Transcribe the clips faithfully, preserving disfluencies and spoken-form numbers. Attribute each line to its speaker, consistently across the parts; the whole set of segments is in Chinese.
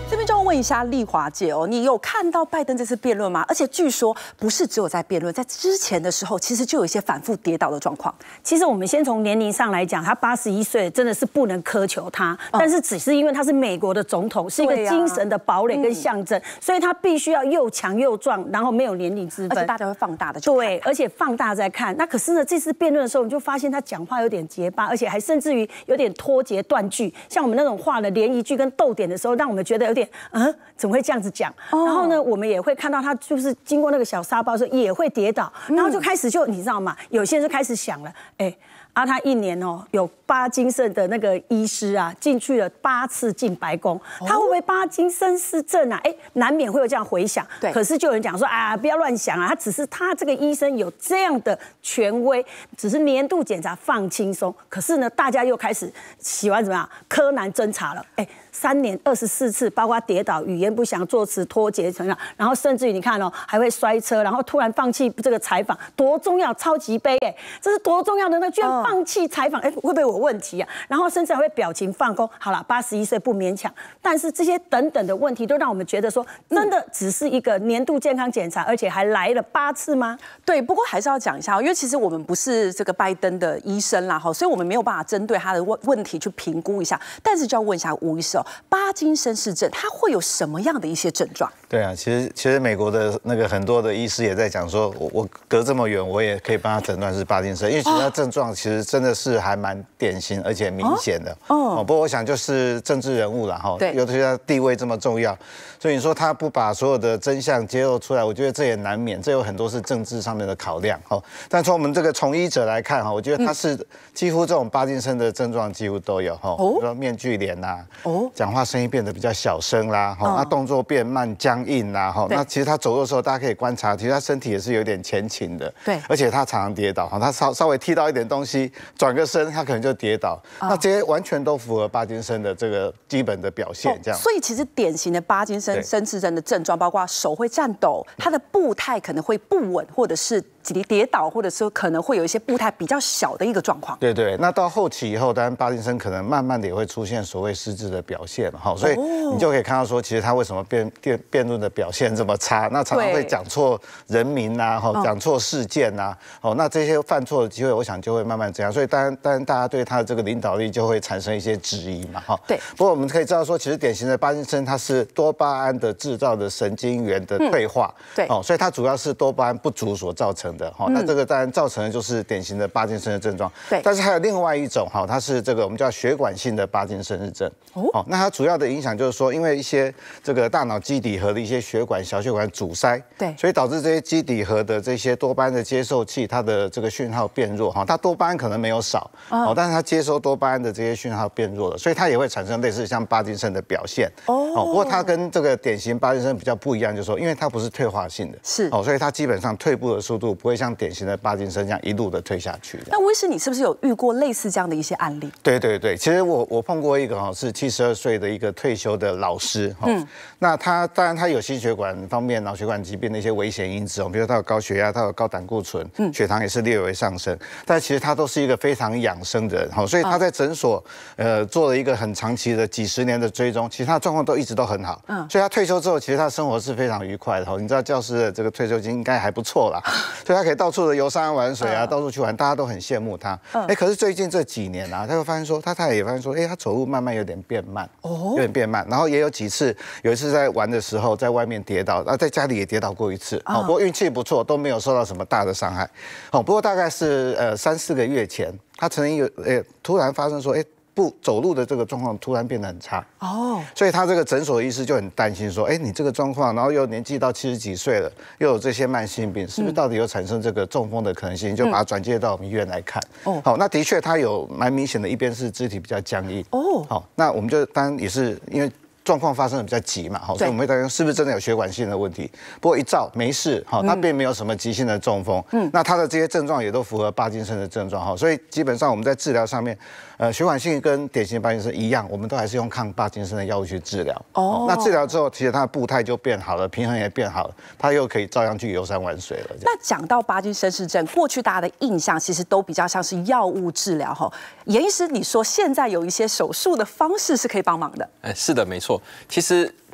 Speaker 1: 这边就要问一下丽华姐哦，你有看到拜登这次辩论吗？而且据说不是只有在辩论，在之前的时候，其实就有一些反复跌倒的状况。
Speaker 2: 其实我们先从年龄上来讲，他八十一岁真的是不能苛求他，嗯、但是只是因为他是美国的总统，是一个精神的堡垒跟象征，啊嗯、所以他必须要又强又壮，然后没有年龄之分，
Speaker 1: 而且大家会放大的。
Speaker 2: 对，而且放大在看。那可是呢，这次辩论的时候，你就发现他讲话有点结巴，而且还甚至于有点脱节断句，像我们那种话的连一句跟逗点的时候，让我们觉得有点嗯。怎么会这样子讲？哦、然后呢，我们也会看到他就是经过那个小沙包的时候也会跌倒，然后就开始就你知道吗？有些人就开始想了，哎。啊，他一年哦有巴金森的那个医师啊，进去了八次进白宫，他会不会巴金森氏症啊？哎，难免会有这样回想。对，可是就有人讲说啊，不要乱想啊，他只是他这个医生有这样的权威，只是年度检查放轻松。可是呢，大家又开始喜欢怎么样？柯南侦查了，哎，三年二十四次，包括跌倒、语言不详、作词脱节成样，然后甚至于你看哦，还会摔车，然后突然放弃这个采访，多重要，超级悲哎，这是多重要的那居然。哦放弃采访，哎，会不会有问题啊？然后甚至还会表情放空。好了，八十一岁不勉强，但是这些等等的问题，都让我们觉得说，真的只是一个年度健康检查，而且还来了八次吗？
Speaker 1: 对，不过还是要讲一下，因为其实我们不是这个拜登的医生啦，哈，所以我们没有办法针对他的问问题去评估一下。但是就要问一下吴医师哦，巴金森氏症它会有什么样的一些症状？
Speaker 3: 对啊，其实其实美国的那个很多的医师也在讲说，我我隔这么远，我也可以帮他诊断是巴金森，因为其他症状其实。真的是还蛮典型而且明显的哦。不过我想就是政治人物啦哈，尤其是他地位这么重要，所以你说他不把所有的真相揭露出来，我觉得这也难免，这有很多是政治上面的考量哈。但从我们这个从医者来看哈，我觉得他是几乎这种巴金森的症状几乎都有哈，比如说面具脸呐，哦，讲话声音变得比较小声啦，哈，那动作变慢僵硬啦，哈，那其实他走路的时候大家可以观察，其实他身体也是有点前倾的，对，而且他常常跌倒哈，他稍稍微踢到一点东西。转个身，他可能就跌倒。那这些完全都符合巴金森的这个基本的表现，这样。
Speaker 1: 所以其实典型的巴金森森氏症的症状，包括手会颤抖，他的步态可能会不稳，或者是跌倒，或者是可能会有一些步态比较小的一个状况。
Speaker 3: 对对，那到后期以后，当然巴金森可能慢慢的也会出现所谓失智的表现哈，所以你就可以看到说，其实他为什么辩辩辩论的表现这么差？那常常会讲错人名呐，哈，讲错事件呐，哦，那这些犯错的机会，我想就会慢慢这样。所以当然，当然大家对他的这个领导力就会产生一些质疑嘛，哈。对。不过我们可以知道说，其实典型的巴金森它是多巴胺的制造的神经元的退化，嗯、对，哦，所以它主要是多巴胺不足所造成的，哈、嗯。那这个当然造成的就是典型的巴金森的症状，对。但是还有另外一种，哈，它是这个我们叫血管性的巴金森氏症，哦。那它主要的影响就是说，因为一些这个大脑基底核的一些血管、小血管阻塞，对，所以导致这些基底核的这些多巴胺的接受器，它的这个讯号变弱，哈，它多巴胺可能没有少。哦，但是它接收多巴胺的这些讯号变弱了，所以它也会产生类似像巴金森的表现。哦，不过它跟这个典型巴金森比较不一样，就是说，因为它不是退化性的，是哦，所以它基本上退步的速度不会像典型的巴金森这样一路的退下去。
Speaker 1: 那威师，你是不是有遇过类似这样的一些案例？
Speaker 3: 对对对，其实我我碰过一个哈，是七十二岁的一个退休的老师，嗯，那他当然他有心血管方面、脑血管疾病的一些危险因子哦，比如他有高血压，他有高胆固醇，嗯，血糖也是略微上升，但其实他都是一个非常养生的人，好，所以他在诊所呃做了一个很长期的几十年的追踪，其实他的状况都一直都很好，嗯，所以他退休之后，其实他生活是非常愉快的，哈，你知道教师的这个退休金应该还不错啦，所以他可以到处的游山玩水啊，到处去玩，大家都很羡慕他，哎，可是最近这几年啊，他会发现说，他太太也发现说，哎，他走路慢慢有点变慢，哦，有点变慢，然后也有几次，有一次在玩的时候在外面跌倒，然后在家里也跌倒过一次，哦，不过运气不错，都没有受到什么大的伤害，哦，不过大概是呃三四个月前。他曾经有诶，突然发生说，哎，不走路的这个状况突然变得很差哦，所以他这个诊所的医师就很担心说，哎，你这个状况，然后又年纪到七十几岁了，又有这些慢性病，是不是到底有产生这个中风的可能性？就把他转介到我们医院来看。哦，好，那的确他有蛮明显的一边是肢体比较僵硬。哦，好，那我们就当然也是因为。状况发生的比较急嘛，好，所以我们会担心是不是真的有血管性的问题。不过一照没事，好，他并没有什么急性的中风。嗯，那他的这些症状也都符合巴金森的症状，哈，所以基本上我们在治疗上面，呃，血管性跟典型巴金森一样，我们都还是用抗巴金森的药物去治疗。哦，那治疗之后，其实他的步态就变好了，平衡也变好了，他又可以照样去游山玩水了。
Speaker 1: 那讲到巴金森氏症，过去大家的印象其实都比较像是药物治疗，哈。严医师，你说现在有一些手术的方式是可以帮忙的？
Speaker 4: 哎，是的，没错，其实。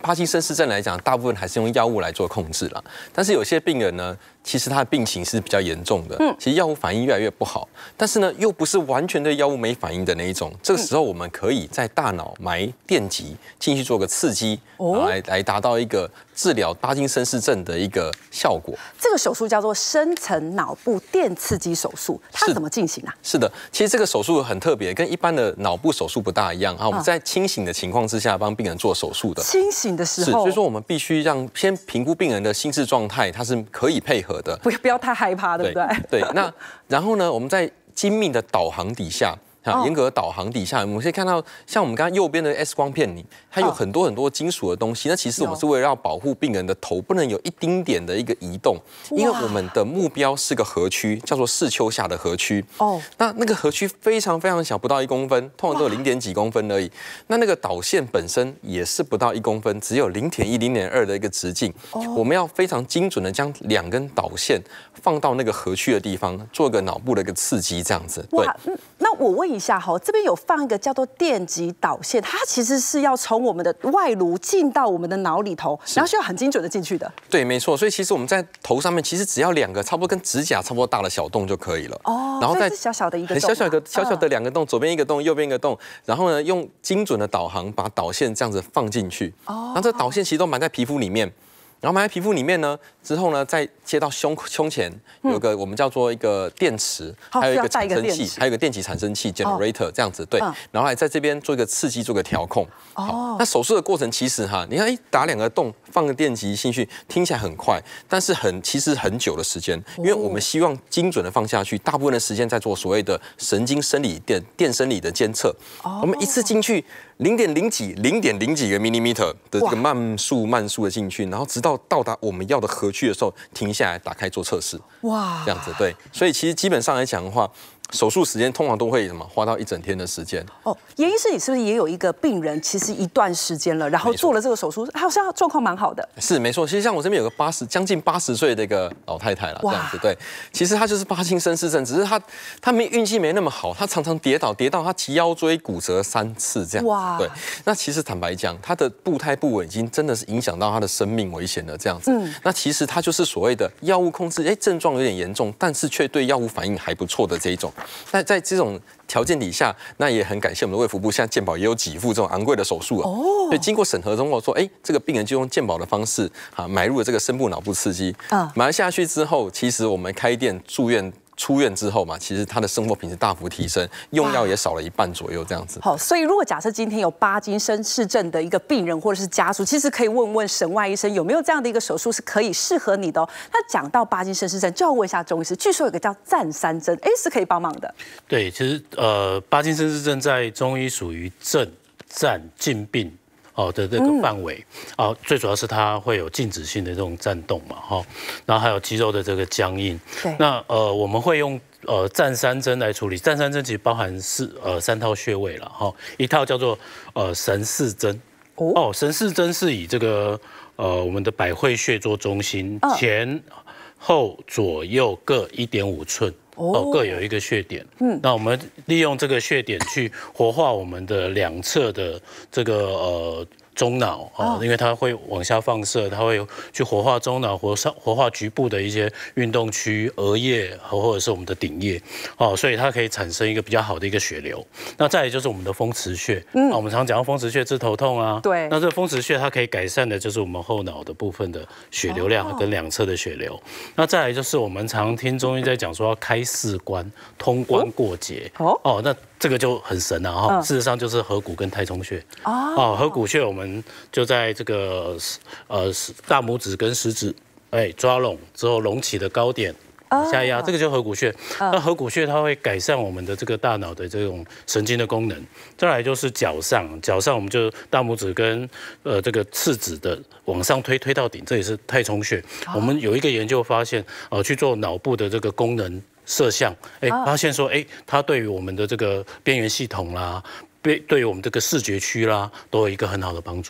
Speaker 4: 帕金森氏症来讲，大部分还是用药物来做控制了。但是有些病人呢，其实他的病情是比较严重的，嗯，其实药物反应越来越不好，但是呢，又不是完全对药物没反应的那一种。这个时候，我们可以在大脑埋电极进去做个刺激，哦、来来达到一个治疗帕金森氏症的一个效果。
Speaker 1: 这个手术叫做深层脑部电刺激手术，它怎么进行啊？
Speaker 4: 是的，其实这个手术很特别，跟一般的脑部手术不大一样啊。我们在清醒的情况之下帮病人做手术的。
Speaker 1: 清醒的时候，
Speaker 4: 是，所以说我们必须让先评估病人的心智状态，它是可以配合的，
Speaker 1: 不不要太害怕，对不对？
Speaker 4: 对。对，那然后呢，我们在精密的导航底下。啊，严格的导航底下，我们可以看到，像我们刚刚右边的 X 光片里，它有很多很多金属的东西。那其实我们是为了要保护病人的头不能有一丁点的一个移动，因为我们的目标是个核区，叫做视丘下的核区。哦，那那个核区非常非常小，不到一公分，通常都有零点几公分而已。那那个导线本身也是不到一公分，只有零点一、零点二的一个直径。我们要非常精准的将两根导线放到那个核区的地方，做个脑部的一个刺激，这样子。对。
Speaker 1: 那我问一下哈，这边有放一个叫做电极导线，它其实是要从我们的外颅进到我们的脑里头，然后需要很精准的进去的。
Speaker 4: 对，没错。所以其实我们在头上面其实只要两个差不多跟指甲差不多大的小洞就可以了。哦。然后再
Speaker 1: 小小的一个洞，
Speaker 4: 小小的小小的两个洞，左边一个洞，右边一个洞。然后呢，用精准的导航把导线这样子放进去。哦。然后这导线其实都埋在皮肤里面。然后埋在皮肤里面呢，之后呢，再接到胸胸前有个我们叫做一个电池，还有一个产生器，还有一个电极产生器 generator 这样子，对，然后来在这边做一个刺激，做个调控。哦，那手术的过程其实哈，你看，哎，打两个洞，放个电极进去，听起来很快，但是很其实很久的时间，因为我们希望精准的放下去，大部分的时间在做所谓的神经生理电电生理的监测。我们一次进去零点零几、零点零几个 millimeter 的这个慢速慢速的进去，然后直到到达我们要的核区的时候停下来，打开做测试。哇，这样子对，所以其实基本上来讲的话，手术时间通常都会什么花到一整天的时间。
Speaker 1: 哦，严医师，你是不是也有一个病人，其实一段时间了，然后做了这个手术，好像状况蛮好的。
Speaker 4: 是没错，其实像我这边有个八十将近八十岁的一个老太太啦，这样子对，其实她就是帕金森氏症，只是她她没运气没那么好，她常常跌倒，跌到她其腰椎骨折三次这样。哇，对，那其实坦白讲，她的步态不稳已经真的是影响到她的生命危险了这样子。嗯，那其实她就是所谓的药物控制，哎，症状有点严重，但是却对药物反应还不错的这一种。那在这种条件底下，那也很感谢我们的卫福部，现在健保也有给付这种昂贵的手术哦。所以经过审核之后说，哎，这个病人就用健保的方式啊买入了这个深部脑部刺激。啊，买下去之后，其实我们开店住院。出院之后嘛，其实他的生活品质大幅提升，用药也少了一半左右，这样子。
Speaker 1: 好，所以如果假设今天有帕金森氏症的一个病人或者是家属，其实可以问问沈外医生有没有这样的一个手术是可以适合你的哦。那讲到帕金森氏症，就要问一下钟医师，据说有个叫暂三针，哎，是可以帮忙的。
Speaker 5: 对，其实呃，帕金森氏症在中医属于症暂近病。哦的这个范围，嗯、哦，最主要是它会有静止性的这种颤动嘛，哈、哦，然后还有肌肉的这个僵硬。对，那呃，我们会用呃暂三针来处理。暂三针其实包含四呃三套穴位了，哈、哦，一套叫做呃神四针。哦，哦神四针是以这个呃我们的百会穴做中心，哦、前后左右各一点五寸。哦，各有一个穴点。嗯，那我们利用这个穴点去活化我们的两侧的这个呃中脑啊，因为它会往下放射，它会去活化中脑，活活化局部的一些运动区、额叶或者是我们的顶叶，哦，所以它可以产生一个比较好的一个血流。那再来就是我们的风池穴，嗯，我们常讲到风池穴治头痛啊，对，那这个风池穴它可以改善的就是我们后脑的部分的血流量跟两侧的血流。那再来就是我们常听中医在讲说要开四关，通关过节，哦，哦，那这个就很神了哈。事实上就是合谷跟太冲穴，哦，合谷穴我们就在这个呃大拇指跟食指，哎抓拢之后隆起的高点。往下压，这个就是合谷穴。那合谷穴它会改善我们的这个大脑的这种神经的功能。再来就是脚上，脚上我们就大拇指跟呃这个次指的往上推，推到顶，这也是太冲穴。我们有一个研究发现，呃去做脑部的这个功能摄像，哎发现说，哎它对于我们的这个边缘系统啦，对对于我们这个视觉区啦，都有一个很好的帮助。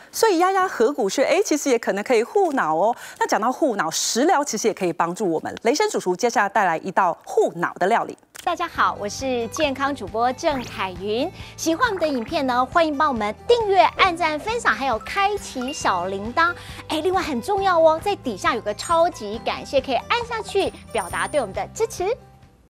Speaker 1: 所以压压合谷穴，哎，其实也可能可以护脑哦。那讲到护脑，食疗其实也可以帮助我们。雷声主厨接下来带来一道护脑的料理。
Speaker 6: 大家好，我是健康主播郑凯云。喜欢我们的影片呢，欢迎帮我们订阅、按赞、分享，还有开启小铃铛。哎，另外很重要哦，在底下有个超级感谢，可以按下去表达对我们的支持。